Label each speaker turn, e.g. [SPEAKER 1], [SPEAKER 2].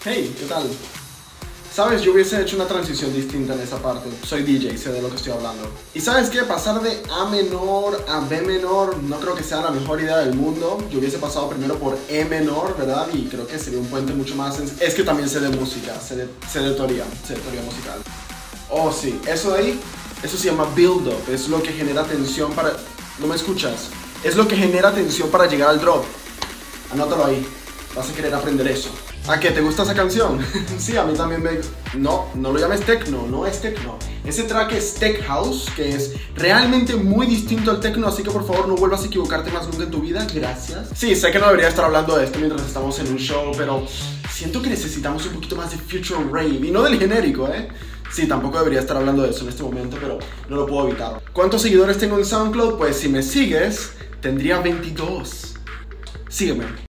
[SPEAKER 1] Hey, ¿qué tal? Sabes, yo hubiese hecho una transición distinta en esa parte. Soy DJ, sé de lo que estoy hablando. Y ¿sabes qué? Pasar de A menor a B menor no creo que sea la mejor idea del mundo. Yo hubiese pasado primero por E menor, ¿verdad? Y creo que sería un puente mucho más... Es que también sé de música, sé de teoría musical. Oh, sí, eso de ahí, eso se llama build-up. Es lo que genera tensión para... ¿No me escuchas? Es lo que genera tensión para llegar al drop. Anótalo ahí. Vas a querer aprender eso. ¿A qué? ¿Te gusta esa canción? Sí, a mí también me... No lo llames techno, no es techno. Ese track es tech house, que es realmente muy distinto al techno, así que por favor no vuelvas a equivocarte más nunca en tu vida, gracias. Sí, sé que no debería estar hablando de esto mientras estamos en un show, pero siento que necesitamos un poquito más de future rave, y no del genérico, ¿eh? Sí, tampoco debería estar hablando de eso en este momento, pero no lo puedo evitar. ¿Cuántos seguidores tengo en SoundCloud? Pues si me sigues, tendría 22. Sígueme.